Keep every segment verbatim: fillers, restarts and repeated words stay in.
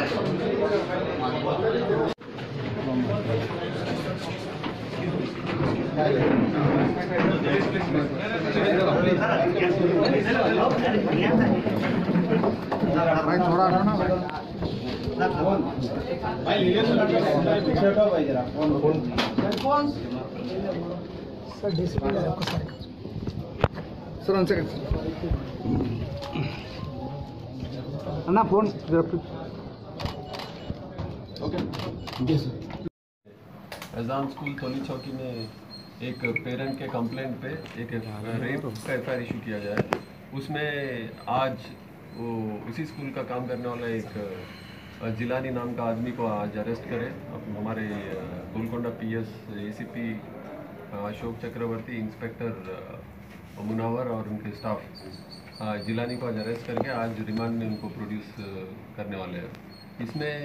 भाई थोड़ा ना सर डिस्प्ले है आपका सर वन सेकंड ना फोन ओके जी सर। एजाम स्कूल थोली चौकी में एक पेरेंट के कंप्लेंट पे एक रेप का एफ आई आर इशू किया गया है। उसमें आज वो उसी स्कूल का काम करने वाला एक जिलानी नाम का आदमी को आज अरेस्ट करे। हमारे Golconda P S A C P Ashok Chakravarti, inspector Munawar और उनके स्टाफ जिलानी को आज अरेस्ट करके आज रिमांड में उनको प्रोड्यूस करने वाले हैं। इसमें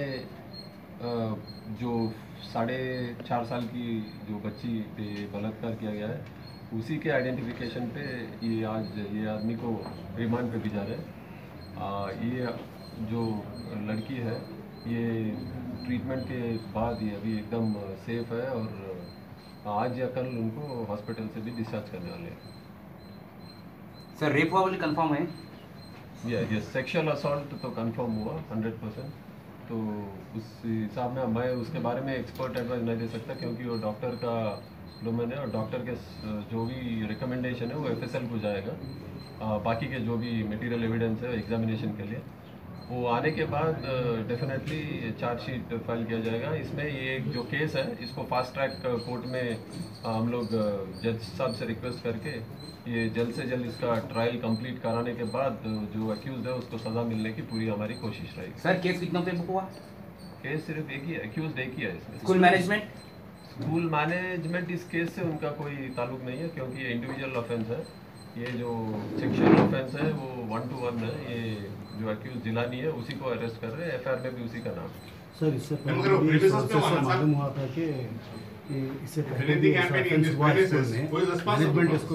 जो साढ़े चार साल की जो बच्ची पे बलात्कार किया गया है उसी के आइडेंटिफिकेशन पे ये आज ये आदमी को रिमांड पे भेजा रहे हैं। ये जो लड़की है ये ट्रीटमेंट के बाद ये अभी एकदम सेफ है और आज या कल उनको हॉस्पिटल से भी डिस्चार्ज करने वाले हैं। सर रेप हुआ बोले कंफर्म है? ये ये सेक्सुअल असॉल्ट तो कंफर्म हुआ हंड्रेड परसेंट। तो उस हिसाब में मैं उसके बारे में एक्सपर्ट एडवाइस नहीं दे सकता क्योंकि वो डॉक्टर का डोमेन है और डॉक्टर के जो भी रिकमेंडेशन है वो एफ एस एल को जाएगा। आ, बाकी के जो भी मटेरियल एविडेंस है एग्जामिनेशन के लिए वो आने के बाद डेफिनेटली चार्जशीट फाइल किया जाएगा। इसमें ये जो केस है इसको फास्ट ट्रैक कोर्ट में आ, हम लोग जज साहब से रिक्वेस्ट करके ये जल्द से जल्द इसका ट्रायल कंप्लीट कराने के बाद जो अक्यूज है उसको सज़ा मिलने की पूरी हमारी कोशिश रहेगी। सर केस कितना पे बुक हुआ? केस सिर्फ एक ही अक्यूज एक ही है इसमें। स्कूल मैनेजमेंट स्कूल मैनेजमेंट इस केस से उनका कोई ताल्लुक नहीं है क्योंकि ये इंडिविजुअल ऑफेंस है। ये जो सेक्शुअल ऑफेंस है वो वन टू वन है। ये जो अक्यूज जिलानी है उसी को अरेस्ट कर रहे हैं। एफ आई आर में भी उसी का नाम। सर इससे पहले मालूम हुआ था कि इससे पहले भी मैनेजमेंट इसको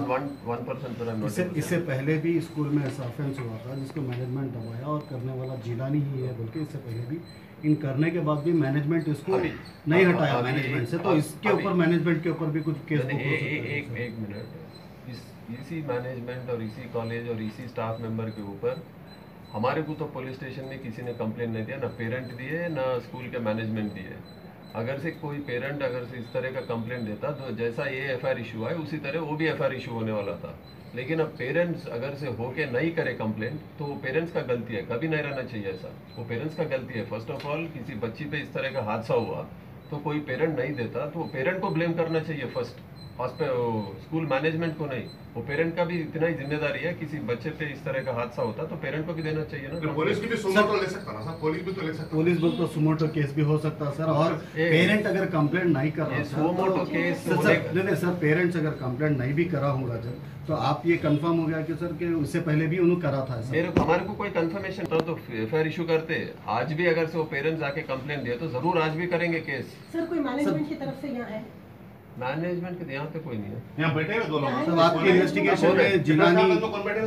इससे पहले भी स्कूल में ऐसा ऑफेंस हुआ था जिसको मैनेजमेंट दबाया और करने वाला जिलानी ही है बल्कि इससे पहले भी इन करने के बाद भी मैनेजमेंट इसको नहीं हटाया मैनेजमेंट से। तो इसके ऊपर मैनेजमेंट के ऊपर भी कुछ केस एक एक मिनट इसी मैनेजमेंट और इसी कॉलेज और इसी स्टाफ मेंबर के ऊपर हमारे को तो पुलिस स्टेशन में किसी ने कंप्लेंट नहीं दिया, ना पेरेंट दिए ना स्कूल के मैनेजमेंट दिए। अगर से कोई पेरेंट अगर से इस तरह का कंप्लेंट देता तो जैसा ये एफ आई आर इशू है उसी तरह वो भी एफ आई आर इशू होने वाला था। लेकिन अब पेरेंट्स अगर से होके नहीं करे कंप्लेंट तो वो पेरेंट्स का गलती है, कभी नहीं रहना चाहिए ऐसा। वो पेरेंट्स का गलती है। फर्स्ट ऑफ ऑल किसी बच्ची पे इस तरह का हादसा हुआ तो कोई पेरेंट नहीं देता तो पेरेंट को ब्लेम करना चाहिए फर्स्ट, स्कूल मैनेजमेंट को नहीं। वो पेरेंट का भी इतना ही जिम्मेदारी है। किसी बच्चे पे इस तरह का हादसा होता तो पेरेंट को भी देना चाहिए ना। पुलिस भी सुमोटो ले सकता ना सर, पुलिस भी तो ले सकता। पुलिस भी तो सुमोटो केस भी हो सकता सर। और पेरेंट अगर कंप्लेंट नहीं कर रहा सुमोटो केस नहीं नहीं सर, पेरेंट्स अगर कंप्लेंट नहीं भी करा होगा जब तो आप ये कंफर्म हो गया कि सर कि उससे पहले भी उन्होंने करा था। मेरे को हमारे को कोई कंफर्मेशन था तो एफ आई आर इशू करते। आज भी अगर से वो पेरेंट्स आके कंप्लेंट दिया तो जरूर आज भी करेंगे केस। सर कोई मैनेजमेंट की तरफ से यहाँ है? मैनेजमेंट के यहाँ पे कोई नहीं है। यहाँ बैठे हुए दो लोग। सब आपकी इन्वेस्टिगेशन में जिलानी आप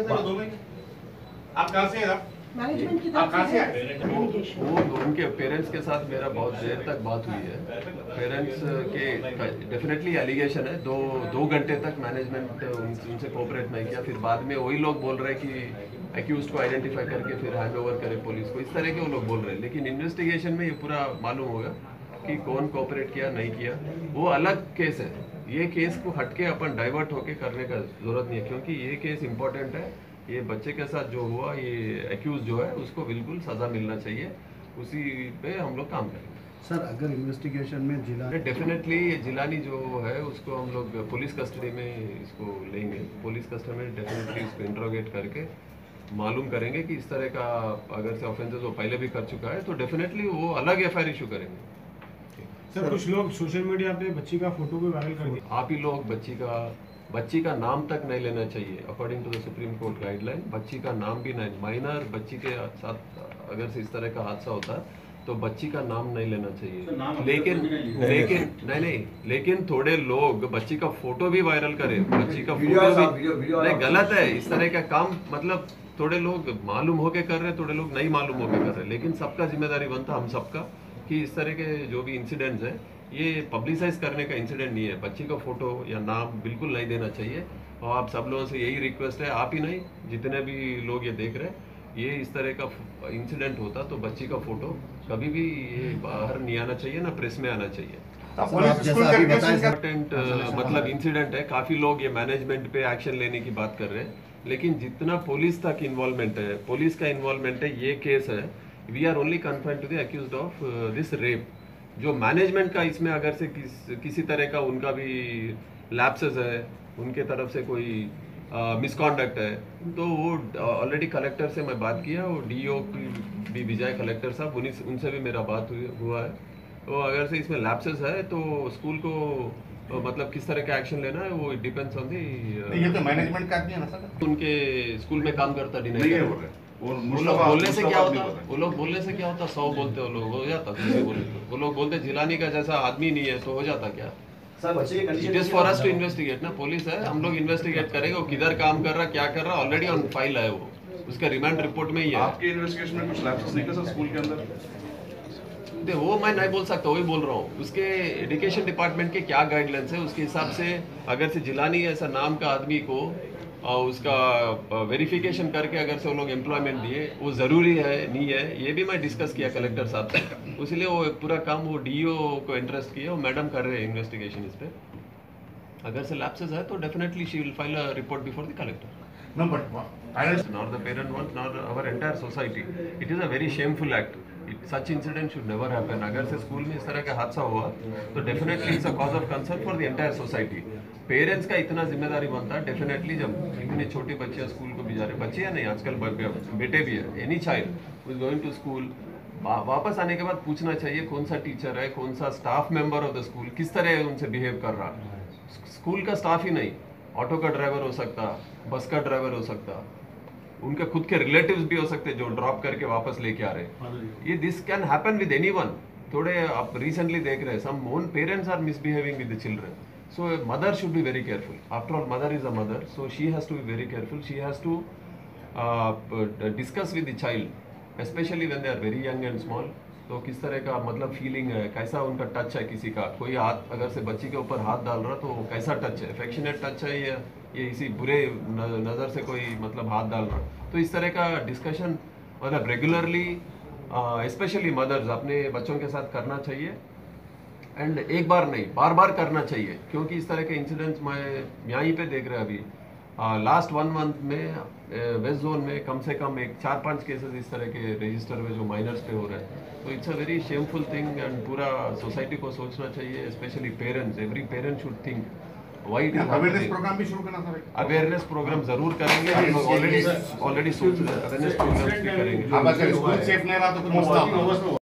कहाँ से हैं? मैनेजमेंट की तरफ से वो उनके पेरेंट्स के साथ मेरा बहुत देर तक बात हुई है। पेरेंट्स के डेफिनेटली एलिगेशन है दो दो घंटे तक मैनेजमेंट उनसे कोऑपरेट नहीं किया। फिर बाद में वही लोग बोल रहे हैं कि एक्यूज को आइडेंटिफाई करके फिर हैंड ओवर करे पुलिस को, इस तरह के वो लोग बोल रहे हैं। लेकिन इन्वेस्टिगेशन में ये पूरा मालूम होगा कि कौन कोऑपरेट किया नहीं किया। वो अलग केस है। ये केस को हटके अपन डाइवर्ट होके करने का जरूरत नहीं है क्योंकि ये केस इंपॉर्टेंट है। ये बच्चे के साथ जो हुआ ये एक्यूज जो है उसको बिल्कुल सजा मिलना चाहिए, उसी पे हम लोग काम करेंगे। सर अगर इन्वेस्टिगेशन में जिला डेफिनेटली जिलानी जो है उसको हम लोग पुलिस कस्टडी में इसको लेंगे। पुलिस कस्टडी में डेफिनेटली इसको इंट्रोगेट करके मालूम करेंगे कि इस तरह का अगर से ऑफेंसेस वो पहले भी कर चुका है तो डेफिनेटली वो अलग एफ आई आर इशू करेंगे। सर कुछ लोग सोशल मीडिया पे बच्ची का फोटो भी वायरल कर दिया। आप ही लोग बच्ची का बच्ची का नाम तक नहीं लेना चाहिए according to the Supreme Court guideline. बच्ची का नाम भी नहीं, माइनर बच्ची के साथ अगर से इस तरह का हादसा होता है तो बच्ची का नाम नहीं लेना चाहिए। लेकिन लेकिन नहीं नहीं लेकिन थोड़े लोग बच्ची का फोटो भी वायरल करे, बच्ची का फोटो भी नहीं, गलत है। इस तरह का काम मतलब थोड़े लोग मालूम होके कर रहे, थोड़े लोग नहीं मालूम होके कर रहे, लेकिन सबका जिम्मेदारी बनता हम सबका कि इस तरह के जो भी इंसिडेंट्स हैं ये पब्लिसाइज करने का इंसिडेंट नहीं है। बच्ची का फोटो या नाम बिल्कुल नहीं देना चाहिए। और आप सब लोगों से यही रिक्वेस्ट है, आप ही नहीं जितने भी लोग ये देख रहे हैं, ये इस तरह का इंसिडेंट होता तो बच्ची का फोटो कभी भी ये बाहर नहीं आना चाहिए, ना प्रेस में आना चाहिए। पुलिस स्कूल जैसा अभी करके बताया उसका- इम्पोर्टेंट मतलब इंसिडेंट है। काफ़ी लोग ये मैनेजमेंट पे एक्शन लेने की बात कर रहे हैं, लेकिन जितना पुलिस तक इन्वॉल्वमेंट है, पुलिस का इन्वॉल्वमेंट है, ये केस है, we are only confined to the accused of this rape. जो मैनेजमेंट का इसमें अगर से किस, किसी तरह का उनका भी लैप्सेस है, उनके तरफ से कोई मिसकॉन्डक्ट है, तो वो ऑलरेडी कलेक्टर से मैं बात किया, वो डीओ भी विजय कलेक्टर साहब, उन्हीं से- उनसे भी मेरा बात हुई हुआ है। तो अगर से इसमें लैप्सेस है तो स्कूल को तो मतलब किस तरह का एक्शन लेना है वो डिपेंड्स ऑन दी। नहीं, ये तो मैनेजमेंट का आदमी है ना सर, उनके स्कूल में काम करता नहीं डिनाई है कर बोल रहे वो वो लोग मुस्तफा- बोलने से क्या मुस्तफा होता नहीं बोल रहे। वो लोग बोलने से क्या होता सौ बोलते वो लोग हो जाता किसी बोले तो वो लोग बोलते जिलानी का जैसा आदमी नहीं है तो हो जाता क्या। It is for us to investigate ना, पुलिस है, हम लोग इन्वेस्टिगेट करेंगे वो किधर काम कर रहा क्या कर रहा, ऑलरेडी ऑन फाइल है वो, उसका रिमांड रिपोर्ट में ही है। आपके इन्वेस्टिगेशन में कुछ लैप्सेस निकले सर स्कूल के अंदर? दे- वो मैं नहीं बोल सकता, वही बोल रहा हूँ उसके एजुकेशन डिपार्टमेंट के क्या गाइडलाइंस है उसके हिसाब से अगर से जिलानी ऐसा नाम का आदमी को आ, उसका वेरिफिकेशन करके अगर से वो लोग एम्प्लॉयमेंट दिए, वो ज़रूरी है नहीं है, ये भी मैं डिस्कस किया कलेक्टर साहब से, इसलिए वो पूरा काम वो डीओ को इंटरेस्ट किया, वो मैडम कर रहे हैं इन्वेस्टिगेशन इस पर। अगर से लैप्सेस है तो definitely she will file a report before the collector. No, but parents- Nor the parent wants, nor our entire society. It is a very shameful act. It, such incident should never happen. अगर से school में इस तरह का हादसा हुआ तो definitely it's a cause of concern for the entire society. Parents का इतना जिम्मेदारी बनता है डेफिनेटली, जब इतनी छोटी बच्चियाँ स्कूल को भी जा रहे, बच्चियाँ नहीं आजकल ब- बेटे भी है, any child is going to school, वापस आने के बाद पूछना चाहिए कौन सा टीचर है, कौन सा staff member of the school किस तरह उनसे बिहेव कर रहा है। स्कूल का स्टाफ ही नहीं, ऑटो का ड्राइवर हो सकता, बस का ड्राइवर हो सकता, उनके खुद के रिलेटिव्स भी हो सकते जो ड्रॉप करके वापस लेके आ रहे। ये this can happen with anyone. थोड़े आप रिसेंटली देख रहे हैं some own parents are misbehaving with the children, so mother should be very careful. After all mother is a mother, so she has to be very careful. She has to discuss with the child specially when they are very young and small. तो किस तरह का मतलब feeling है, कैसा उनका touch है, किसी का कोई हाथ अगर से बच्ची के ऊपर हाथ डाल रहा तो कैसा टच है, अफेक्शनेट टच है या ये इसी बुरे नज़र से कोई मतलब हाथ डाल रहा, तो इस तरह का डिस्कशन मतलब रेगुलरली स्पेशली मदर्स अपने बच्चों के साथ करना चाहिए। एंड एक बार नहीं बार बार करना चाहिए, क्योंकि इस तरह के इंसिडेंट्स मैं यहीं पे देख रहे हैं अभी लास्ट वन मंथ में वेस्ट जोन में कम से कम एक चार पांच केसेस इस तरह के रजिस्टर में जो माइनर्स पे हो रहे हैं। तो it's a very shameful thing and पूरा सोसाइटी को सोचना चाहिए, specially parents, every parent should think why it is awareness program भी शुरू करना सर। अवेयरनेस प्रोग्राम जरूर करेंगे, ऑलरेडी ऑलरेडी सोच रहे हैं अवेयरनेस प्रोग्राम भी करेंगे। अब अगर स्कूल सेफ नहीं रहा तो फिर मसला होगा।